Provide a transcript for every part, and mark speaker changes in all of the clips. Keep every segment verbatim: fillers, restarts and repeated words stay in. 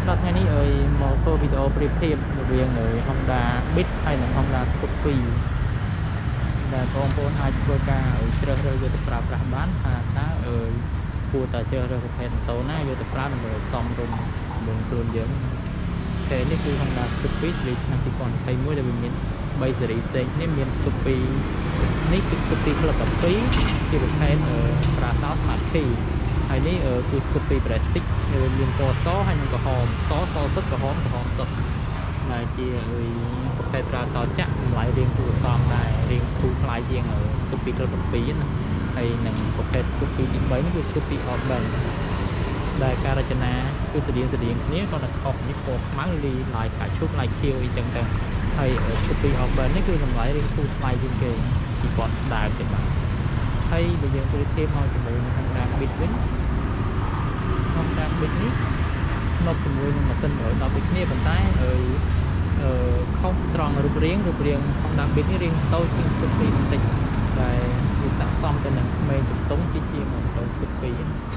Speaker 1: ដល់ថ្ងៃនេះអើយមកធ្វើវីដេអូប្រៀបធៀបរវាង Honda Beat ហើយនិង Honda Scoopy ដែលបងប្អូនអាចធ្វើការជ្រើសរើសយកទៅប្រើប្រាស់បានថាតើអើយគួរតែជ្រើសរើសប្រភេទម៉ូតូណាយកទៅប្រើដើម្បីសមរម្យនឹងខ្លួនយើងតែនេះគឺ Honda Scoopy សេរីឆ្នាំពីរពាន់ยี่สิบเอ็ดដែលវាមានបីសេរីផ្សេងគ្នាមាន Scoopy នេះគឺ Scoopy Club ដប់ពីរជាប្រភេទប្រាសោ Smart Key ហើយនេះគឺ Scoopy Prestige មានពណ៌សហើយនិងក្រហមសសសុទ្ធក្រហមក្រហមសុទ្ធដែលជាប្រភេទប្រាសោចាក់តម្លៃរៀងគួរសមដែររៀងធូរថ្លៃជាង Scoopy Club ដប់ពីរណាហើយនិងប្រភេទ Scoopy ទីបីនេះគឺ Scoopy Urban ដែលការរចនាគឺស្តៀងស្តៀងគ្នាគ្រាន់តែខុសនេះពណ៌ខ្មៅលីឡាយកាឈូកឡាយខៀវអីចឹងទៅហើយ Scoopy Urban នេះគឺតម្លៃរៀងធូរថ្លៃជាងគេពីគាត់ដើមទៀតបាទហើយបើយើងប្រៀបធៀបមកជាមួយនឹង Honda Beat វិញ Honda Beat នេះមកជាមួយនឹងម៉ាស៊ីនមួយដប់ដូចគ្នាប៉ុន្តែអឺខុសត្រង់រូបរាងរូបរាង Honda Beat នេះរាងតូចជាង Scoopy បន្តិចដែលវាស័ក្តិសមទៅនឹងក្មេងជំទង់ជាជាងម៉ូតូ Scoopy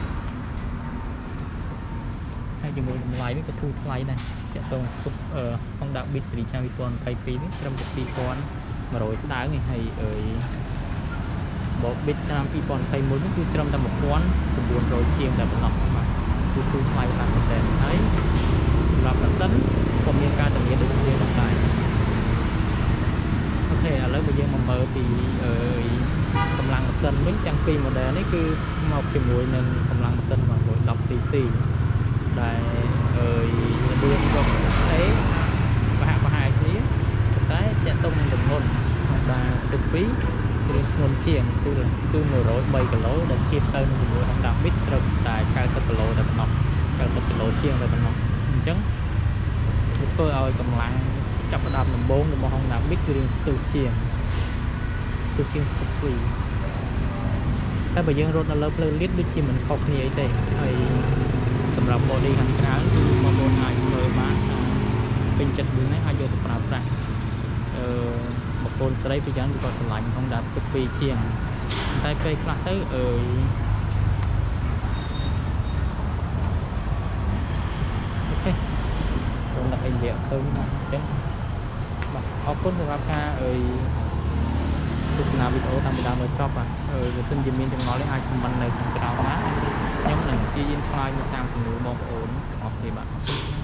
Speaker 1: ហើយជាមួយតម្លៃនេះក៏ធូរថ្លៃដែរចាក់តង Honda Beat សេរីឆ្នាំពីរពាន់ยี่สิบเอ็ดនេះត្រឹមតែពីរពាន់một trămស្ដើងនេះហើយអើយបប Beat ឆ្នាំពីរពាន់ยี่สิบเอ็ดនេះគឺត្រឹមតែmột nghìn chín trămជាងតែប៉ុណ្ណោះបាទគឺធូរថ្លៃខ្លាំងមែនទែនហើយសម្រាប់ម៉ាស៊ីនក៏មានការធានាដូចគ្នាដែរអូខេឥឡូវបើយើងមកមើលពីអើយកម្លាំងម៉ាស៊ីនវិញទាំងពីរ model នេះគឺមកជាមួយនឹងកម្លាំងម៉ាស៊ីនមួយមួយដប់ ស៊ី ស៊ី ដែលអើយល្បឿនក៏អេប្រហាក់ប្រហែលគ្នាតែចាក់ទុំនឹងទម្ងន់ Honda Scoopy គឺធ្ងន់ជាងគឺគឺmột trăm baគីឡូដែលធៀបទៅនឹងជាមួយ Honda Beat ត្រឹមតែchín mươiគីឡូតែប៉ុណ្ណោះchín mươiគីឡូជាងតែប៉ុណ្ណោះអញ្ចឹងវាធ្វើឲ្យកម្លាំងចាប់ផ្ដើមដំបូងរបស់ Honda Beat គឺរៀងស្ទុះជាងស្ទុះជាង Scoopy តែបើយើងរត់នៅលើផ្លូវលៀនដូចជាមិនខុសគ្នាអីទេហើយសម្រាប់ body ខាងក្រៅគឺបងប្អូនអាចមើលបានពេញចិត្តមួយនេះអាចយកទៅប្រើប្រាស់អឺបងប្អូនស្រីពីយ៉ាងគឺគាត់ឆ្លាញ់ Honda Scoopy ជាងតែពេលខ្លះទៅអើយអូខេខ្ញុំដាក់ឲ្យលាក់ឃើញមកអញ្ចឹងបាទអរគុណសម្រាប់ការអើយទស្សនាវីដេអូតាមពីដើមដល់ចប់បាទអឺបើសិនជាមានចំណុចនេះអាច comment នៅខាងក្រោមណាខ្ញុំនឹងព្យាយាមឆ្លើយតាមសំណួរបងប្អូនអរគុណបាទ